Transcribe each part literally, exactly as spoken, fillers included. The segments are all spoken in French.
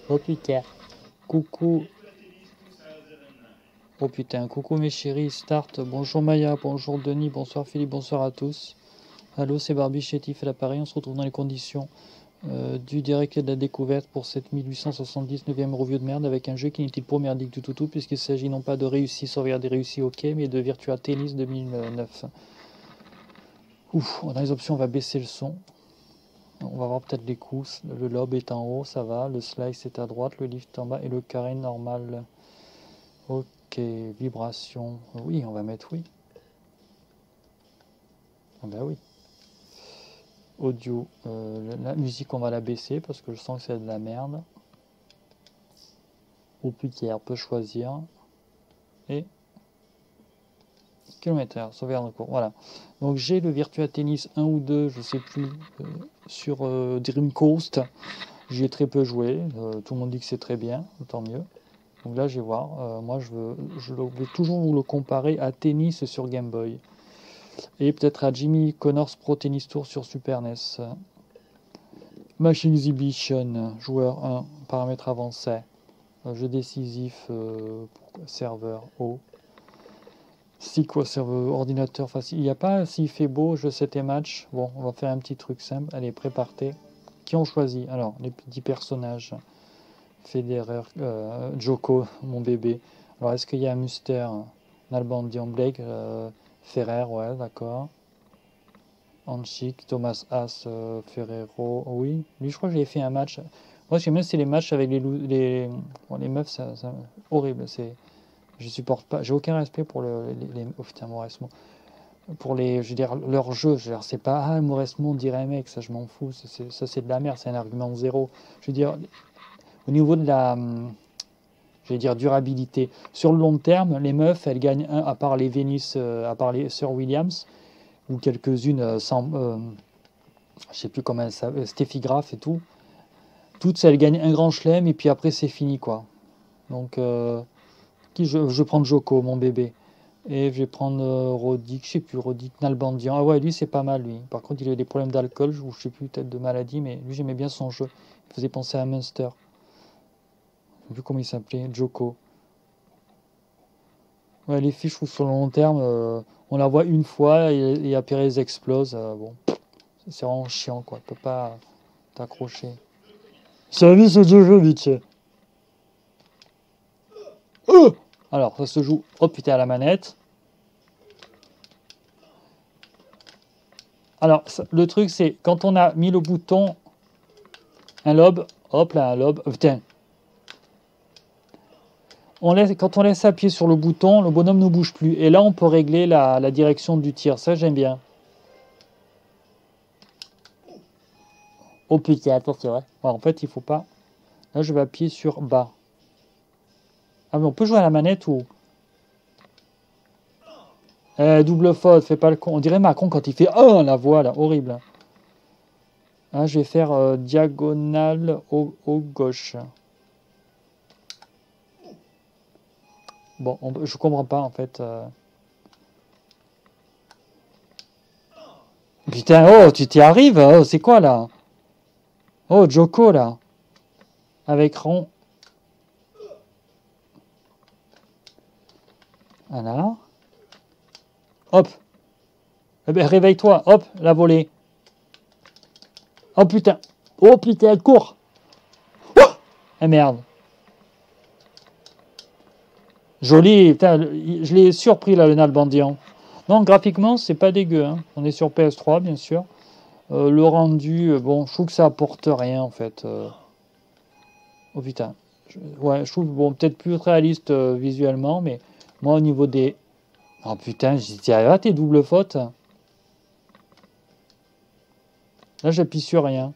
Oh putain. Coucou. Oh putain, coucou mes chéris, start. Bonjour Maya, bonjour Denis, bonsoir Philippe, bonsoir à tous. Allô, c'est Barbie Chétif à l'appareil. On se retrouve dans les conditions euh, du direct et de la découverte pour cette mille huit cent soixante-dix-neuvième review de merde avec un jeu qui n'est-il pas merdique du tout tout, puisqu'il s'agit non pas de réussi sauvegarder réussi ok, mais de Virtua Tennis deux mille neuf. Ouf, dans les options, on va baisser le son. On va voir peut-être les coups. Le lobe est en haut, ça va. Le slice est à droite, le lift en bas et le carré normal. Ok, vibration. Oui, on va mettre oui. Ah ben oui. Audio. Euh, la musique, on va la baisser parce que je sens que c'est de la merde. Ou putain, on peut choisir. Et kilomètre, sauvegarde de cours. Voilà. Donc j'ai le Virtua Tennis un ou deux, je sais plus, euh, sur euh, Dream Coast. J'y ai très peu joué. Euh, tout le monde dit que c'est très bien, tant mieux. Donc là, je vais voir. Euh, moi, je, veux, je vais toujours vous le comparer à Tennis sur Game Boy. Et peut-être à Jimmy Connors Pro Tennis Tour sur Super N E S. Match Exhibition, joueur un, paramètres avancés. Euh, jeu décisif, euh, serveur haut. Si quoi, serveur ordinateur facile. Il n'y a pas, s'il fait beau, jeu sept et match. Bon, on va faire un petit truc simple. Allez, préparez. Qui ont choisi? Alors, les petits personnages. Federer, euh, Joko, mon bébé. Alors, est-ce qu'il y a un Muster, Nalbandian Blake, euh, Ferrer, ouais, d'accord. Anchik, Thomas Haas, euh, Ferrero, oui. Lui, je crois que j'ai fait un match. Moi, j'aime bien, c'est les matchs avec les, les, bon, les meufs, ça, ça, horrible. C'est, je supporte pas. J'ai aucun respect pour le, les, les oh putain, Mauresmo. Pour les, je veux dire, leur jeu. Je veux dire, c'est pas, ah, Mauresmo, on dirait un mec, ça, je m'en fous. Ça, c'est, ça, c'est de la merde, c'est un argument zéro. Je veux dire, au niveau de la, je vais dire, durabilité. Sur le long terme, les meufs, elles gagnent un, à part les Vénus, euh, à part les Sir Williams, ou quelques-unes euh, sans. Euh, je sais plus comment elle s'appelle, Steffi Graf et tout. Toutes, elles gagnent un grand chelem et puis après, c'est fini, quoi. Donc, euh, qui je, je vais prendre Joko, mon bébé. Et je vais prendre euh, Roddick, je sais plus, Roddick Nalbandian. Ah ouais, lui, c'est pas mal, lui. Par contre, il a des problèmes d'alcool, ou je sais plus, peut-être de maladie, mais lui, j'aimais bien son jeu. Il faisait penser à Munster. Je sais plus comment il s'appelait, Joko. Ouais, les filles, je trouve, sur le long terme, euh, on la voit une fois et, et après, elles explosent. Euh, bon, c'est vraiment chiant, quoi. Tu peux pas t'accrocher. Salut, c'est Djokovic. Euh Alors, ça se joue. Oh putain, à la manette. Alors, ça, le truc, c'est quand on a mis le bouton, un lobe, hop là, un lobe. Oh, putain. On laisse, quand on laisse appuyer sur le bouton, le bonhomme ne bouge plus. Et là, on peut régler la, la direction du tir. Ça, j'aime bien. Oh putain, attention. Hein. Ouais, en fait, il faut pas. Là, je vais appuyer sur bas. Ah, mais on peut jouer à la manette ou. Eh, double faute, fais pas le con. On dirait Macron quand il fait oh la voix là, horrible. Ah, je vais faire euh, diagonale au, au gauche. Bon, on, je comprends pas en fait. Euh... Putain, oh, tu t'y arrives? Oh, c'est quoi là? Oh, Joko là. Avec rond. Voilà. Hop. Eh ben, réveille-toi. Hop, la volée. Oh putain. Oh putain, cours. Oh eh merde. Joli. Putain, je l'ai surpris là, le Nalbandian. Non, graphiquement, c'est pas dégueu. Hein. On est sur P S trois, bien sûr. Euh, le rendu, euh, bon, je trouve que ça apporte rien en fait. Euh... Oh putain. Je... Ouais, je trouve, bon, peut-être plus réaliste euh, visuellement, mais moi au niveau des. Oh putain, j'y arrive à tes doubles fautes. Là, j'appuie sur rien.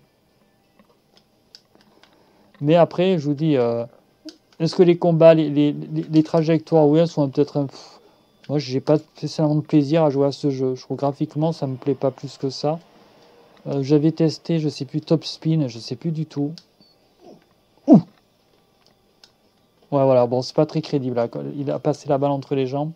Mais après, je vous dis, euh, est-ce que les combats, les, les, les trajectoires, oui, elles sont peut-être un. Pff, moi, j'ai pas spécialement de plaisir à jouer à ce jeu. Je trouve graphiquement, ça me plaît pas plus que ça. Euh, J'avais testé, je sais plus, Top Spin, je sais plus du tout. Ouh ouais, voilà, bon, c'est pas très crédible. Là. Il a passé la balle entre les jambes.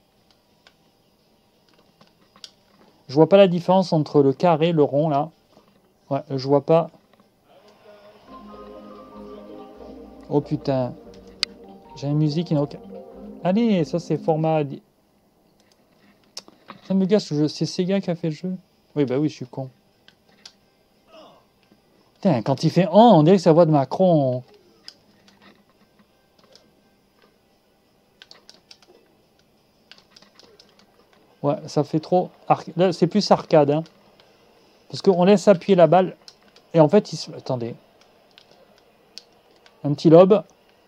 Je vois pas la différence entre le carré et le rond, là. Ouais, je vois pas. Oh putain. J'ai une musique qui n'a aucun... Allez, ça c'est format... Ça me gâche ce jeu. C'est Sega qui a fait le jeu. Oui, bah oui, je suis con. Putain, quand il fait « Oh », on dirait que c'est la voix de Macron. Ouais, ça fait trop... Ar... Là, c'est plus arcade, hein. Parce qu'on laisse appuyer la balle. Et en fait, il se... Attendez. Un petit lob.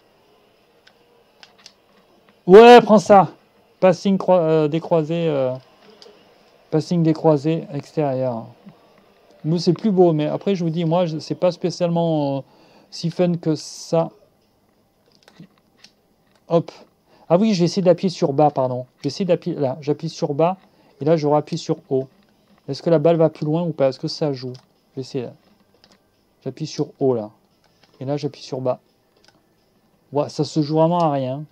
Ouais, prends ça. Passing croi... euh, décroisé. Euh... Passing décroisé extérieur. Nous, c'est plus beau. Mais après, je vous dis, moi, c'est pas spécialement euh, si fun que ça. Hop. Ah oui, je vais essayer d'appuyer sur bas, pardon. Je vais essayer d'appuyer là. J'appuie sur bas. Et là, je rappuie sur haut. Est-ce que la balle va plus loin ou pas? Est-ce que ça joue? Je vais essayer là. J'appuie sur haut là. Et là, j'appuie sur bas. Ouais, ça se joue vraiment à rien.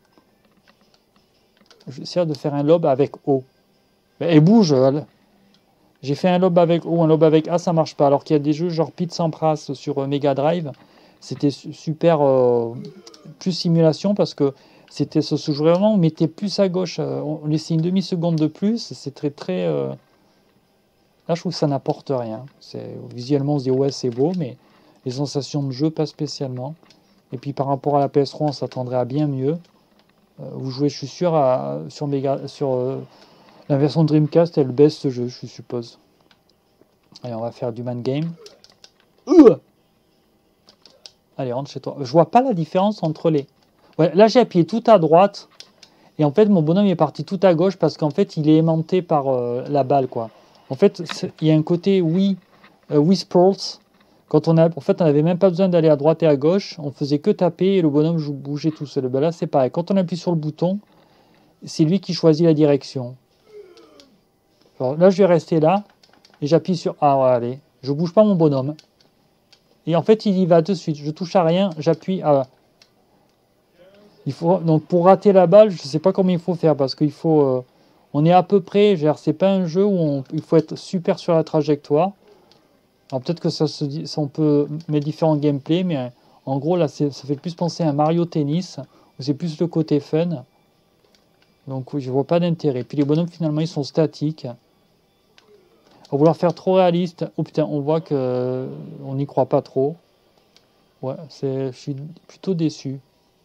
Je vais essayer de faire un lob avec haut. Et bouge. J'ai fait un lob avec haut, un lob avec A, ça marche pas. Alors qu'il y a des jeux genre Pete Sampras sur Mega Drive. C'était super euh, plus simulation parce que c'était ça se jouait vraiment. On mettait plus à gauche. Euh, on laissait une demi-seconde de plus. C'est très très... Euh... Là, je trouve que ça n'apporte rien. Visuellement, on se dit ouais, c'est beau, mais les sensations de jeu, pas spécialement. Et puis par rapport à la P S trois, on s'attendrait à bien mieux. Euh, vous jouez, je suis sûr, à, sur, Mega, sur euh, la version Dreamcast, elle baisse ce jeu, je suppose. Allez, on va faire du man game. Euh Allez, rentre chez toi. Je vois pas la différence entre les... Ouais, là, j'ai appuyé tout à droite. Et en fait, mon bonhomme est parti tout à gauche parce qu'en fait, il est aimanté par euh, la balle, quoi. En fait, il y a un côté Wii, euh, Wii Sports. Quand on a, en fait, on n'avait même pas besoin d'aller à droite et à gauche. On faisait que taper et le bonhomme bougeait tout seul. Ben là, c'est pareil. Quand on appuie sur le bouton, c'est lui qui choisit la direction. Alors, là, je vais rester là et j'appuie sur A. Ah, allez, je bouge pas mon bonhomme. Et en fait, il y va de suite. Je touche à rien, j'appuie à... Il faut, donc, pour rater la balle, je ne sais pas comment il faut faire parce qu'il faut... Euh, on est à peu près... C'est pas un jeu où on, il faut être super sur la trajectoire. Alors peut-être que ça se dit, ça, on peut mettre différents gameplays, mais en gros, là, ça fait plus penser à Mario Tennis, où c'est plus le côté fun. Donc oui, je vois pas d'intérêt. Puis les bonhommes, finalement, ils sont statiques. À vouloir faire trop réaliste, oh putain, on voit que on n'y croit pas trop. Ouais, je suis plutôt déçu.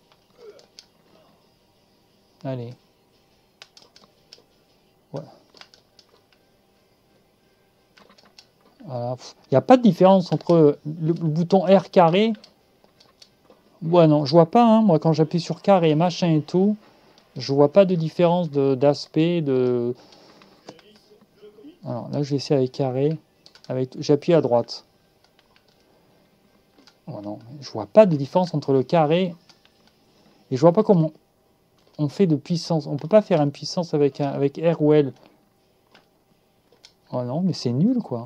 Allez. Ouais. Voilà. Il n'y a pas de différence entre le bouton R carré. Ouais, non, je vois pas, hein, moi, quand j'appuie sur carré, machin et tout, je vois pas de différence d'aspect, de, de... Alors là, je vais essayer avec carré. Avec... J'appuie à droite. Oh non, je vois pas de différence entre le carré et je vois pas comment on fait de puissance. On peut pas faire une puissance avec, un, avec R ou L. Oh non, mais c'est nul, quoi.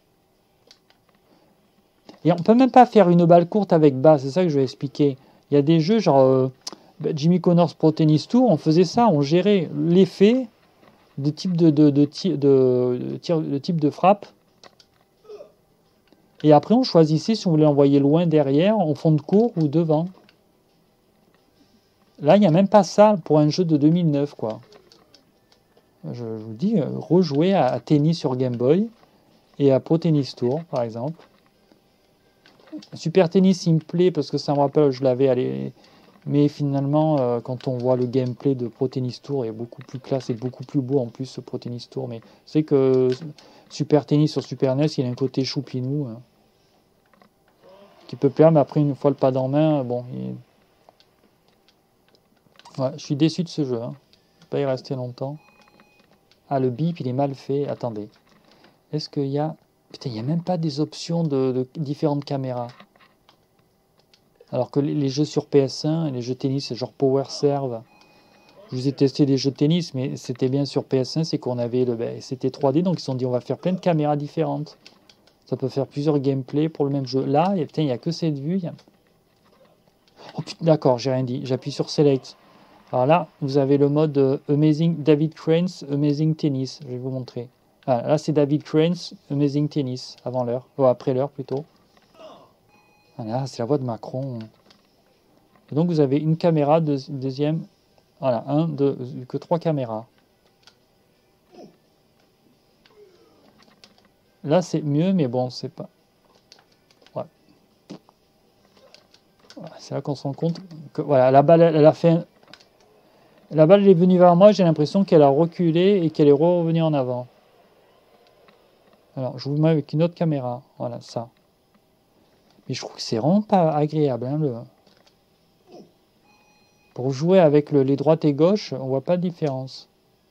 Et on peut même pas faire une balle courte avec bas, c'est ça que je vais expliquer. Il y a des jeux genre euh, Jimmy Connors Pro Tennis Tour, on faisait ça, on gérait l'effet de type de, de, de, tir, de, de, tir, de type de frappe. Et après, on choisissait si on voulait envoyer loin derrière, en fond de cours ou devant. Là, il n'y a même pas ça pour un jeu de deux mille neuf, quoi. Je, je vous dis, euh, rejouer à, à tennis sur Game Boy et à Pro Tennis Tour, par exemple. Super Tennis, il me plaît parce que ça me rappelle, je l'avais allé. Mais finalement, euh, quand on voit le gameplay de Pro Tennis Tour, il est beaucoup plus classe et beaucoup plus beau en plus ce Pro Tennis Tour. Mais c'est que Super Tennis sur Super N E S, il a un côté choupinou hein, qui peut plaire, mais après, une fois le pad en main, bon. Il... Ouais, je suis déçu de ce jeu. Hein. Je ne vais pas y rester longtemps. Ah, le bip, il est mal fait. Attendez. Est-ce qu'il y a... Putain, il n'y a même pas des options de, de différentes caméras. Alors que les, les jeux sur P S un, les jeux tennis, genre Power Serve, je vous ai testé des jeux de tennis, mais c'était bien sur P S un, c'est qu'on avait le... Ben, c'était trois D, donc ils se sont dit on va faire plein de caméras différentes. Ça peut faire plusieurs gameplays pour le même jeu. Là, il n'y a, a que cette vue. A... Oh putain, d'accord, j'ai rien dit. J'appuie sur Select. Alors là, vous avez le mode euh, Amazing David Cranes, Amazing Tennis. Je vais vous montrer. Ah, là, c'est David Cranes, Amazing Tennis, avant l'heure, ou après l'heure plutôt. Ah, là, c'est la voix de Macron. Et donc vous avez une caméra, deux, deuxième, voilà, un, deux, que trois caméras. Là c'est mieux, mais bon, c'est pas... Ouais. Voilà, c'est là qu'on se rend compte que voilà, la balle, elle a fait... Un... La balle elle est venue vers moi, j'ai l'impression qu'elle a reculé et qu'elle est revenue en avant. Alors, je vous mets avec une autre caméra. Voilà, ça. Mais je trouve que c'est vraiment pas agréable. Hein, le... Pour jouer avec le, les droites et gauches, on voit pas de différence.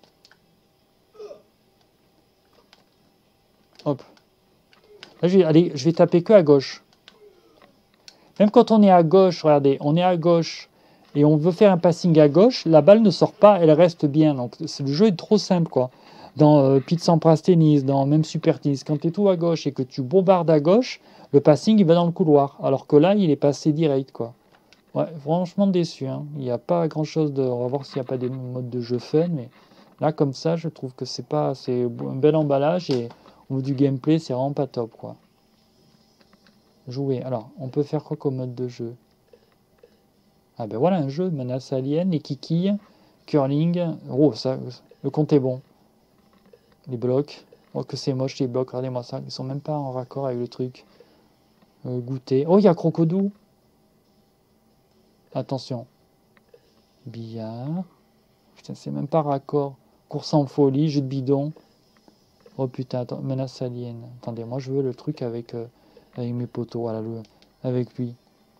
Hop. Là, je vais, allez, je vais taper que à gauche. Même quand on est à gauche, regardez, on est à gauche et on veut faire un passing à gauche, la balle ne sort pas, elle reste bien. Donc, le jeu est trop simple, quoi. Dans euh, Pete Sampras Tennis, dans même Super Tennis, quand tu es tout à gauche et que tu bombardes à gauche, le passing, il va dans le couloir. Alors que là, il est passé direct, quoi. Ouais, franchement déçu. Hein. Il n'y a pas grand-chose de... On va voir s'il n'y a pas des modes de jeu fun, mais là, comme ça, je trouve que c'est pas... C'est un bel emballage et au bout du gameplay, c'est vraiment pas top, quoi. Jouer. Alors, on peut faire quoi comme mode de jeu? Ah ben voilà, un jeu, menace alien, les kikilles, curling. Oh, ça, le compte est bon. Les blocs. Oh, que c'est moche, les blocs. Regardez-moi ça. Ils sont même pas en raccord avec le truc. Euh, goûter. Oh, il y a Crocodile. Attention. Billard. Putain, c'est même pas raccord. Course en folie, jeu de bidon. Oh putain, attends, menace alien. Attendez, moi je veux le truc avec, euh, avec mes poteaux. Voilà, le, avec lui.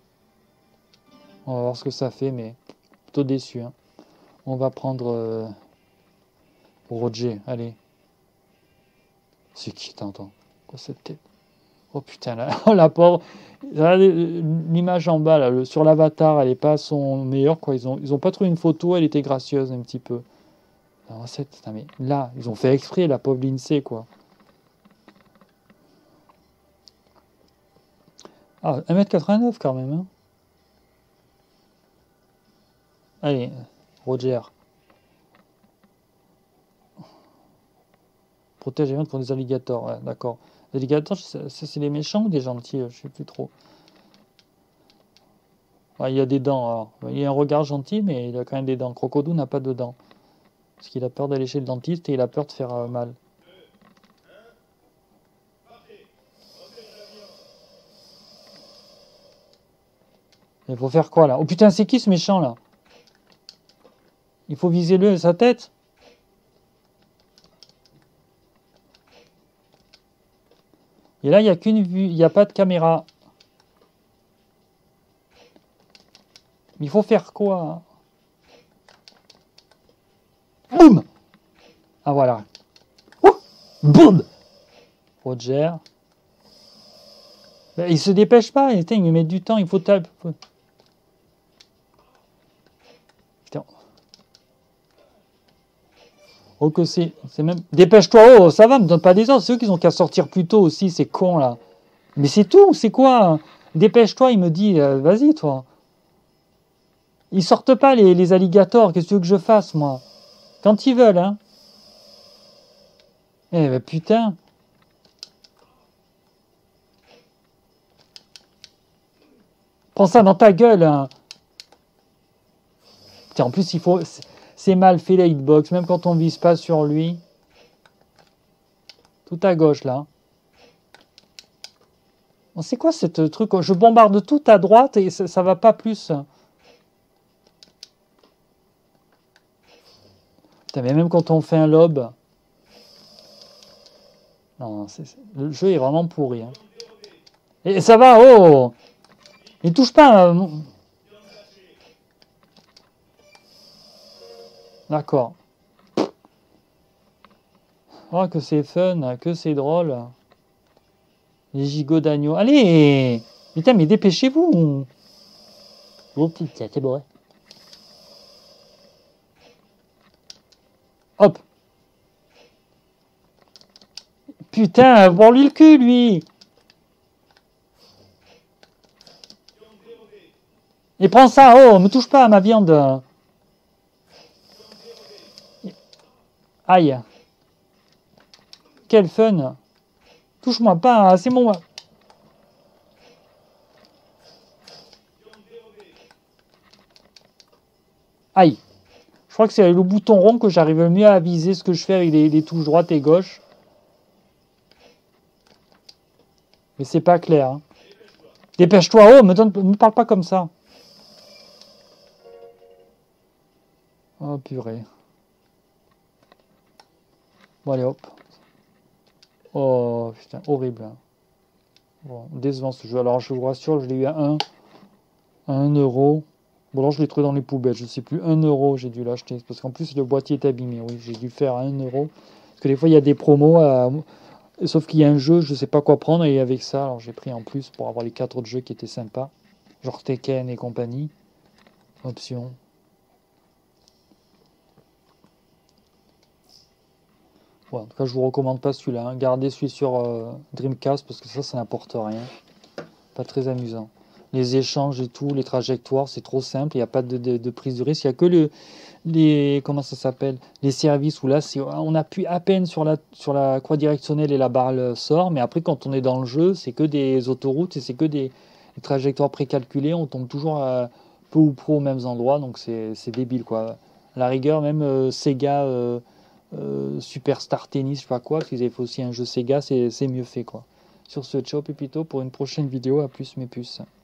On va voir ce que ça fait, mais plutôt déçu. Hein. On va prendre euh, Roger. Allez. C'est qui, t'entends? Quoi cette tête? Oh putain, là, oh, la pauvre. L'image en bas, là, le, sur l'avatar, elle est pas son meilleur, quoi. Ils ont, ils ont pas trouvé une photo, elle était gracieuse un petit peu. Alors, cette, putain, mais là, ils ont fait exprès, la pauvre Lindsay, quoi. Ah, un mètre quatre-vingt-neuf quand même, hein. Allez, Roger. Protège les gens contre des alligators, ouais, d'accord. Les alligators, ça, c'est des méchants ou des gentils? Je sais plus trop. Ouais, il y a des dents, alors. Il a un regard gentil, mais il a quand même des dents. Crocodile n'a pas de dents. Parce qu'il a peur d'aller chez le dentiste et il a peur de faire euh, mal. Il faut faire quoi, là? Oh putain, c'est qui ce méchant, là? Il faut viser le sa tête. Et là, il n'y a qu'une vue, il n'y a pas de caméra. Il faut faire quoi? Boum! Ah voilà. Ouh, boum! Roger. Ben, il se dépêche pas, il me met du temps, il faut taper. Putain. Oh que c'est, c'est même... Dépêche-toi, oh, ça va, me donne pas des ordres, c'est eux qui ont qu'à sortir plus tôt aussi, c'est con là. Mais c'est tout, c'est quoi? Dépêche-toi, il me dit, euh, vas-y toi. Ils sortent pas les, les alligators, qu'est-ce que tu veux que je fasse moi? Quand ils veulent, hein. Eh ben putain. Prends ça dans ta gueule, hein. Putain, en plus il faut... C'est mal fait la hitbox, même quand on vise pas sur lui. Tout à gauche là. C'est quoi ce truc? Je bombarde tout à droite et ça, ça va pas plus. Putain, mais même quand on fait un lob. Non, c'est, le jeu est vraiment pourri. Hein. Et ça va, oh! Il touche pas. Euh... D'accord. Oh, que c'est fun, que c'est drôle. Les gigots d'agneau. Allez! Putain, mais dépêchez-vous! Oh putain, c'est bon. Hop! Putain, voir lui le cul, lui! Et prends ça, oh, me touche pas à ma viande! Aïe! Quel fun! Touche-moi pas, c'est mon... Aïe. Je crois que c'est le bouton rond que j'arrive mieux à viser ce que je fais avec les, les touches droite et gauche. Mais c'est pas clair. Hein. Dépêche-toi, oh, me, donne, me parle pas comme ça. Oh purée. Bon allez hop. Oh putain, horrible. Hein. Bon, décevant ce jeu. Alors je vous rassure, je l'ai eu à un, à un euro. Bon alors je l'ai trouvé dans les poubelles, je sais plus. un euro j'ai dû l'acheter. Parce qu'en plus le boîtier est abîmé. Oui, j'ai dû le faire à un euro. Parce que des fois il y a des promos à... Sauf qu'il y a un jeu, je sais pas quoi prendre, et avec ça, alors j'ai pris en plus pour avoir les quatre autres jeux qui étaient sympas. Genre Tekken et compagnie. Option. Ouais, en tout cas, je vous recommande pas celui-là. Hein. Gardez celui sur euh, Dreamcast parce que ça, ça n'apporte rien. Pas très amusant. Les échanges et tout, les trajectoires, c'est trop simple. Il n'y a pas de, de, de prise de risque. Il n'y a que le, les comment ça s'appelle les services où là, on appuie à peine sur la, sur la croix directionnelle et la barre sort. Mais après, quand on est dans le jeu, c'est que des autoroutes et c'est que des, des trajectoires précalculées. On tombe toujours à peu ou prou aux mêmes endroits. Donc c'est débile, quoi. À la rigueur, même euh, Sega... Euh, Euh, Superstar Tennis, je sais pas quoi, parce qu'ils avaient fait aussi un jeu Sega, c'est mieux fait quoi. Sur ce, ciao Pépito pour une prochaine vidéo, à plus mes puces.